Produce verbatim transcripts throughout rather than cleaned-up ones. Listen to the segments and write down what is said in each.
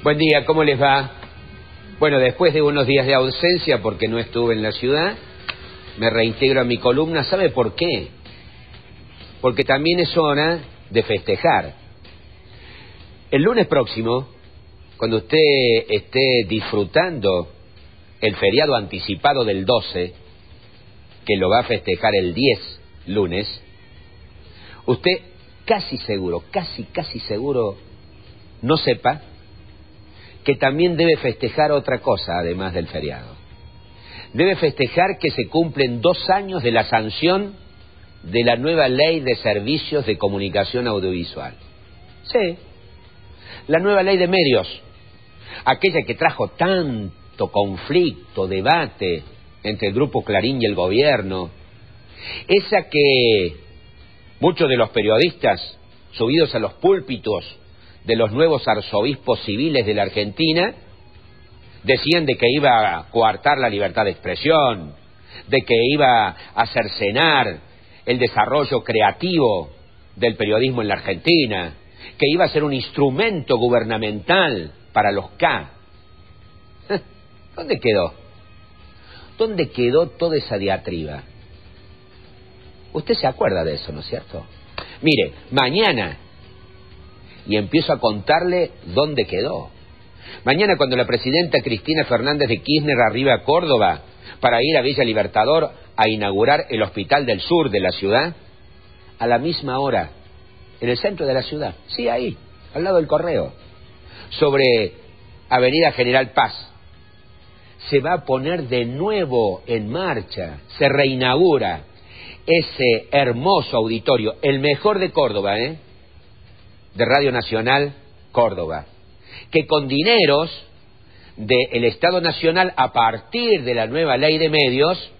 Buen día, ¿cómo les va? Bueno, después de unos días de ausencia, porque no estuve en la ciudad, me reintegro a mi columna. ¿Sabe por qué? Porque también es hora de festejar. El lunes próximo, cuando usted esté disfrutando el feriado anticipado del doce, que lo va a festejar el diez lunes, usted casi seguro, casi, casi seguro, no sepa que también debe festejar otra cosa además del feriado. Debe festejar que se cumplen dos años de la sanción de la nueva ley de servicios de comunicación audiovisual. Sí, la nueva ley de medios, aquella que trajo tanto conflicto, debate entre el Grupo Clarín y el gobierno, esa que muchos de los periodistas subidos a los púlpitos de los nuevos arzobispos civiles de la Argentina decían de que iba a coartar la libertad de expresión, de que iba a cercenar el desarrollo creativo del periodismo en la Argentina, que iba a ser un instrumento gubernamental para los K. ¿Dónde quedó? ¿Dónde quedó toda esa diatriba? Usted se acuerda de eso, ¿no es cierto? Mire, mañana, y empiezo a contarle dónde quedó. Mañana, cuando la presidenta Cristina Fernández de Kirchner arriba a Córdoba para ir a Villa Libertador a inaugurar el Hospital del Sur de la ciudad, a la misma hora, en el centro de la ciudad, sí, ahí, al lado del Correo, sobre Avenida General Paz, se va a poner de nuevo en marcha, se reinaugura ese hermoso auditorio, el mejor de Córdoba, ¿eh? de Radio Nacional Córdoba, que con dineros del Estado Nacional, a partir de la nueva ley de medios,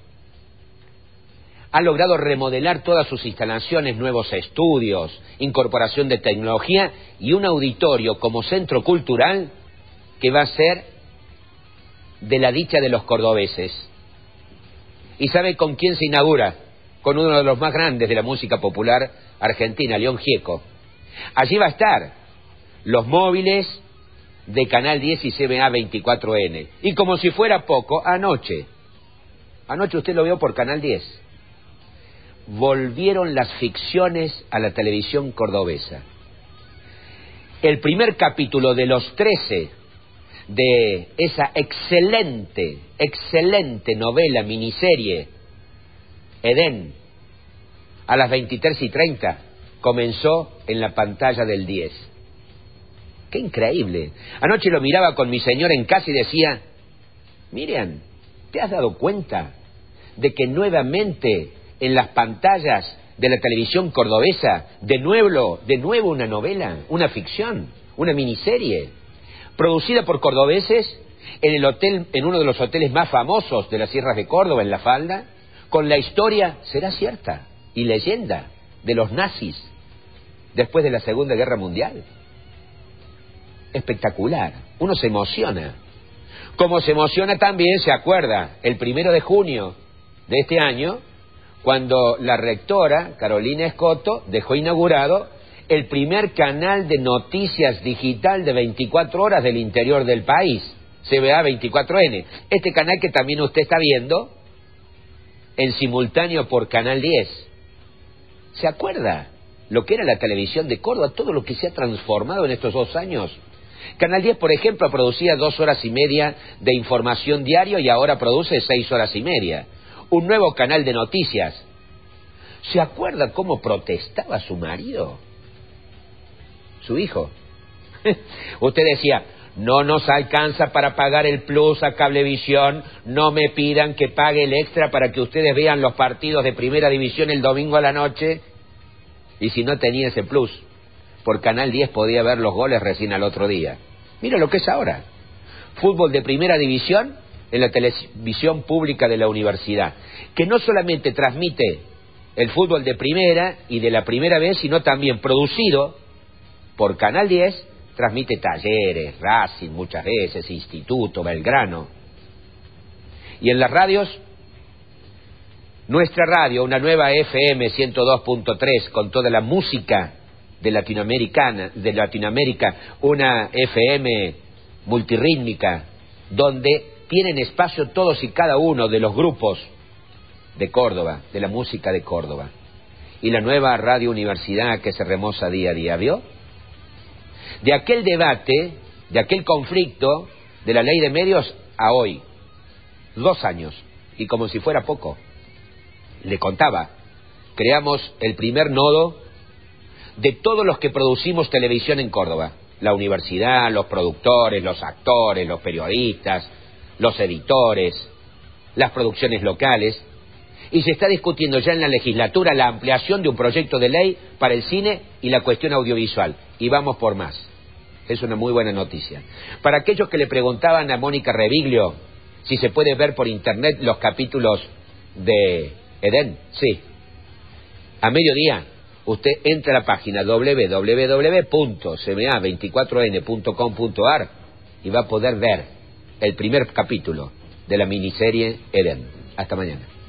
ha logrado remodelar todas sus instalaciones, nuevos estudios, incorporación de tecnología y un auditorio como centro cultural que va a ser de la dicha de los cordobeses. ¿Y sabe con quién se inaugura? Con uno de los más grandes de la música popular argentina, León Gieco. Allí va a estar los móviles de Canal diez y C B A veinticuatro N. Y como si fuera poco, anoche, anoche usted lo vio por Canal diez, volvieron las ficciones a la televisión cordobesa. El primer capítulo de los trece de esa excelente, excelente novela, miniserie, Edén, a las veintitrés y treinta, comenzó en la pantalla del diez. ¡Qué increíble! Anoche lo miraba con mi señora en casa y decía: Miriam, ¿te has dado cuenta de que nuevamente en las pantallas de la televisión cordobesa, de nuevo, de nuevo una novela, una ficción, una miniserie, producida por cordobeses en el hotel, en uno de los hoteles más famosos de las Sierras de Córdoba, en La Falda, con la historia, será cierta, y leyenda de los nazis después de la Segunda Guerra Mundial? Espectacular, uno se emociona. Como se emociona también, se acuerda, el primero de junio de este año, cuando la rectora Carolina Escoto dejó inaugurado el primer canal de noticias digital de veinticuatro horas del interior del país, C B A veinticuatro N. Este canal que también usted está viendo en simultáneo por Canal diez. ¿Se acuerda lo que era la televisión de Córdoba? Todo lo que se ha transformado en estos dos años. Canal diez, por ejemplo, producía dos horas y media de información diario y ahora produce seis horas y media. Un nuevo canal de noticias. ¿Se acuerda cómo protestaba su marido? Su hijo. Usted decía: no nos alcanza para pagar el plus a Cablevisión, no me pidan que pague el extra para que ustedes vean los partidos de primera división el domingo a la noche. Y si no tenía ese plus, por Canal diez podía ver los goles recién al otro día. Mira lo que es ahora. Fútbol de primera división en la televisión pública de la universidad, que no solamente transmite el fútbol de primera y de la primera vez, sino también producido por Canal diez, transmite Talleres, Racing muchas veces, Instituto, Belgrano. Y en las radios, nuestra radio, una nueva F M ciento dos punto tres con toda la música de Latinoamericana, de Latinoamérica, una F M multirrítmica, donde tienen espacio todos y cada uno de los grupos de Córdoba, de la música de Córdoba. Y la nueva Radio Universidad que se remoza día a día, ¿vio? De aquel debate, de aquel conflicto de la ley de medios a hoy, dos años, y como si fuera poco, le contaba, creamos el primer nodo de todos los que producimos televisión en Córdoba, la universidad, los productores, los actores, los periodistas, los editores, las producciones locales, y se está discutiendo ya en la legislatura la ampliación de un proyecto de ley para el cine y la cuestión audiovisual, y vamos por más. Es una muy buena noticia. Para aquellos que le preguntaban a Mónica Reviglio si se puede ver por internet los capítulos de Edén, sí. A mediodía usted entra a la página doble u doble u doble u punto c m a veinticuatro n punto com punto a r y va a poder ver el primer capítulo de la miniserie Edén. Hasta mañana.